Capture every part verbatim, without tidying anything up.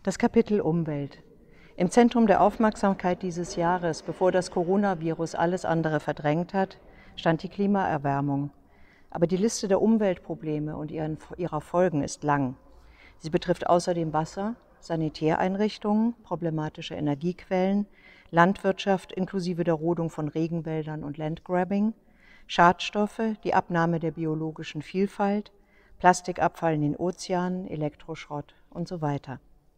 Das Kapitel Umwelt. Im Zentrum der Aufmerksamkeit dieses Jahres, bevor das Coronavirus alles andere verdrängt hat, stand die Klimaerwärmung. Aber die Liste der Umweltprobleme und ihren, ihrer Folgen ist lang. Sie betrifft außerdem Wasser, Sanitäreinrichtungen, problematische Energiequellen, Landwirtschaft inklusive der Rodung von Regenwäldern und Landgrabbing, Schadstoffe, die Abnahme der biologischen Vielfalt, Plastikabfall in den Ozeanen, Elektroschrott und so weiter.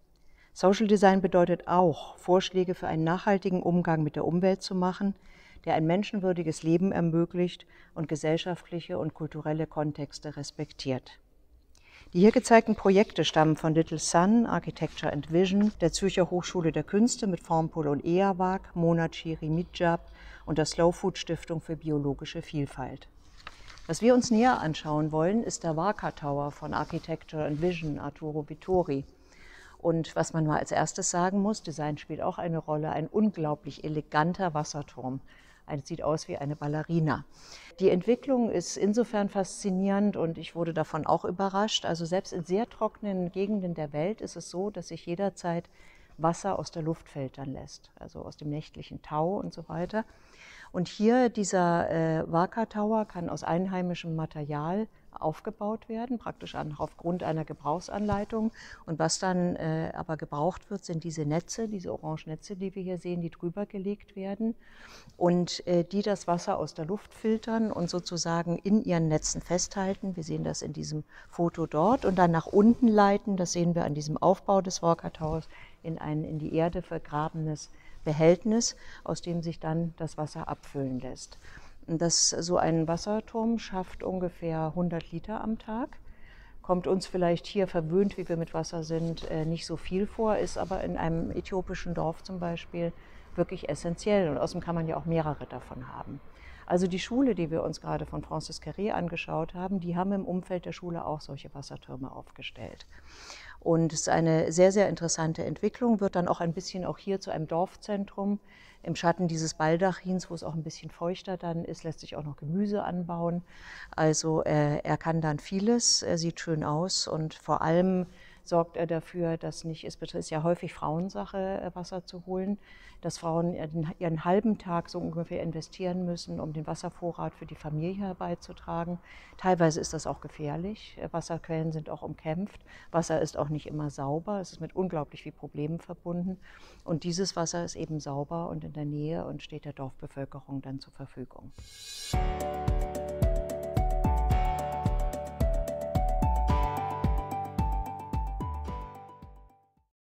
Social Design bedeutet auch, Vorschläge für einen nachhaltigen Umgang mit der Umwelt zu machen, der ein menschenwürdiges Leben ermöglicht und gesellschaftliche und kulturelle Kontexte respektiert. Die hier gezeigten Projekte stammen von Little Sun, Architecture and Vision, der Zürcher Hochschule der Künste mit Formpol und EAWAG, Monachiri Mijab und der Slow Food Stiftung für biologische Vielfalt. Was wir uns näher anschauen wollen, ist der Waka Tower von Architecture and Vision, Arturo Vittori. Und was man mal als erstes sagen muss, Design spielt auch eine Rolle, ein unglaublich eleganter Wasserturm. Es sieht aus wie eine Ballerina. Die Entwicklung ist insofern faszinierend und ich wurde davon auch überrascht. Also selbst in sehr trockenen Gegenden der Welt ist es so, dass sich jederzeit Wasser aus der Luft filtern lässt, also aus dem nächtlichen Tau und so weiter. Und hier dieser äh, Waka Tower kann aus einheimischem Material aufgebaut werden, praktisch an, aufgrund einer Gebrauchsanleitung. Und was dann äh, aber gebraucht wird, sind diese Netze, diese orangen Netze, die wir hier sehen, die drüber gelegt werden und äh, die das Wasser aus der Luft filtern und sozusagen in ihren Netzen festhalten. Wir sehen das in diesem Foto dort und dann nach unten leiten, das sehen wir an diesem Aufbau des Waka Towers, in ein in die Erde vergrabenes Behältnis, aus dem sich dann das Wasser abfüllen lässt. Das, so ein Wasserturm schafft ungefähr hundert Liter am Tag, kommt uns vielleicht hier verwöhnt, wie wir mit Wasser sind, nicht so viel vor, ist aber in einem äthiopischen Dorf zum Beispiel wirklich essentiell und außerdem kann man ja auch mehrere davon haben. Also die Schule, die wir uns gerade von Francis Carré angeschaut haben, die haben im Umfeld der Schule auch solche Wassertürme aufgestellt. Und es ist eine sehr, sehr interessante Entwicklung, wird dann auch ein bisschen auch hier zu einem Dorfzentrum. Im Schatten dieses Baldachins, wo es auch ein bisschen feuchter dann ist, lässt sich auch noch Gemüse anbauen. Also äh, er kann dann vieles, er sieht schön aus und vor allem sorgt er dafür, dass nicht, es ist ja häufig Frauensache, Wasser zu holen, dass Frauen ihren halben Tag so ungefähr investieren müssen, um den Wasservorrat für die Familie herbeizutragen. Teilweise ist das auch gefährlich. Wasserquellen sind auch umkämpft. Wasser ist auch nicht immer sauber. Es ist mit unglaublich vielen Problemen verbunden. Und dieses Wasser ist eben sauber und in der Nähe und steht der Dorfbevölkerung dann zur Verfügung.